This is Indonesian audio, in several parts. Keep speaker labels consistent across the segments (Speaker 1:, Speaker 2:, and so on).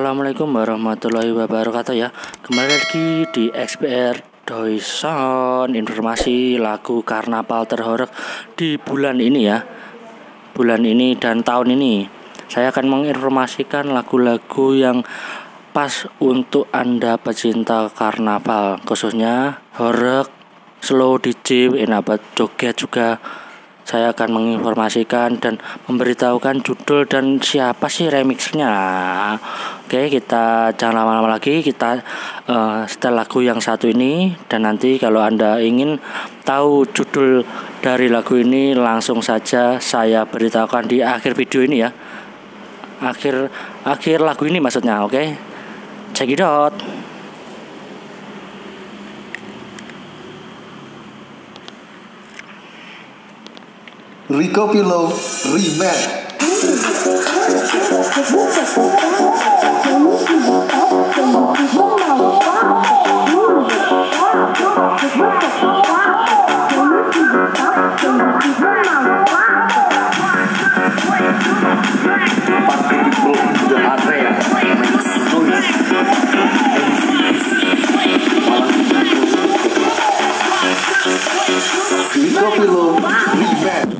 Speaker 1: Assalamualaikum warahmatullahi wabarakatuh ya. Kembali lagi di XPR Doison, informasi lagu karnaval terhoror di bulan ini ya. Bulan ini dan tahun ini saya akan menginformasikan lagu-lagu yang pas untuk Anda pecinta karnaval, khususnya horor, slow DJ, enak buat joget juga. Saya akan menginformasikan dan memberitahukan judul dan siapa sih remixnya. Oke, kita jangan lama-lama lagi, kita setel lagu yang satu ini. Dan nanti kalau Anda ingin tahu judul dari lagu ini, langsung saja saya beritahukan di akhir video ini ya. Akhir lagu ini maksudnya, oke. Check it out.
Speaker 2: Rico Pillow Remix. Rico Pillow Remix.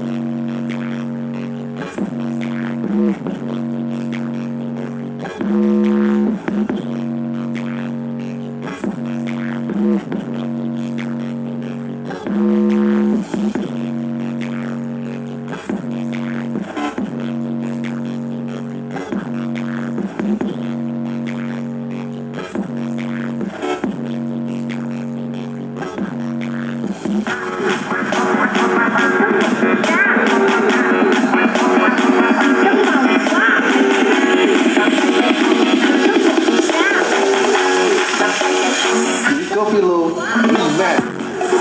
Speaker 2: Rico Pillow Remix.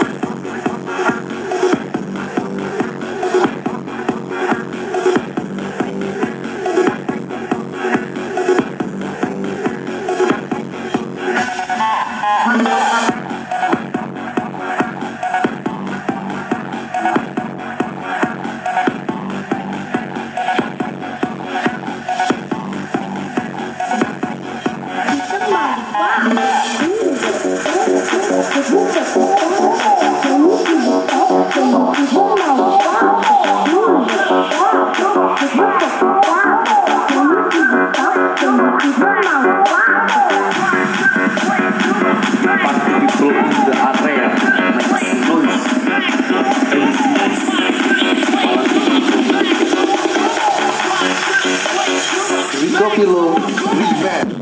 Speaker 2: Rico Pillow Remix.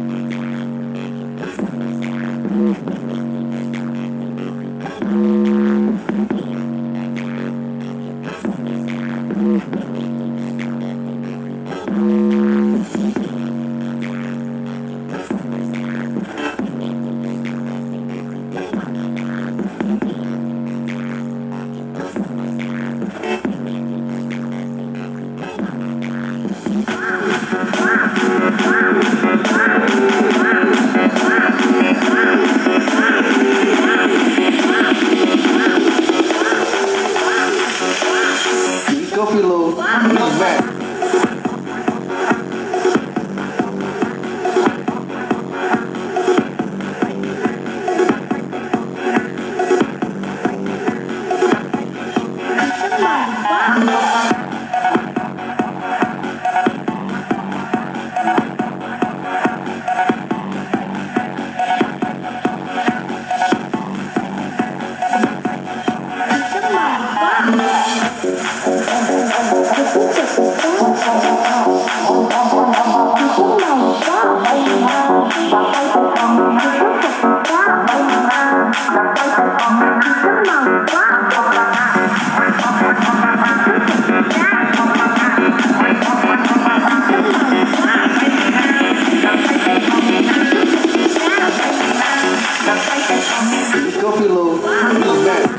Speaker 2: Rico Pillow Remix. Rico Pillow Remix.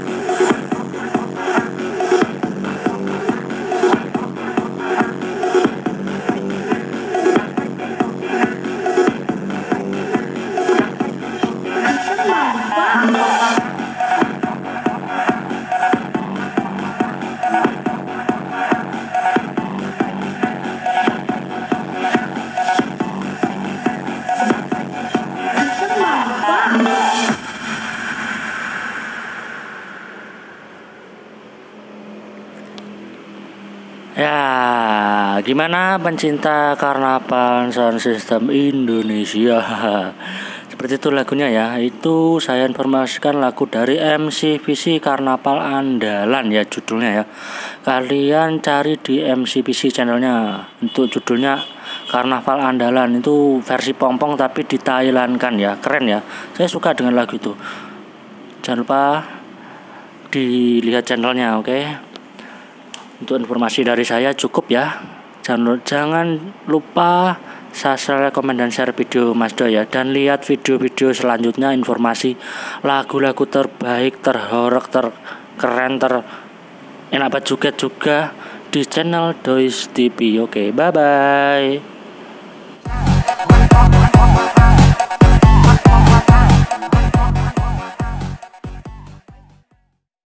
Speaker 1: Gimana pencinta karnaval sound system Indonesia? Seperti itu lagunya ya. Itu saya informasikan lagu dari MCVC Karnaval Andalan ya judulnya ya. Kalian cari di MCVC channelnya. Untuk judulnya Karnaval Andalan, itu versi pompong tapi ditailankan ya. Keren ya. Saya suka dengan lagu itu. Jangan lupa dilihat channelnya, oke? Untuk informasi dari saya cukup ya. Jangan lupa subscribe, komen, dan share video Mas Do ya. Dan lihat video-video selanjutnya, informasi lagu-lagu terbaik, terhorok, terkeren, enak banget juga di channel Dois TV. Oke, bye-bye.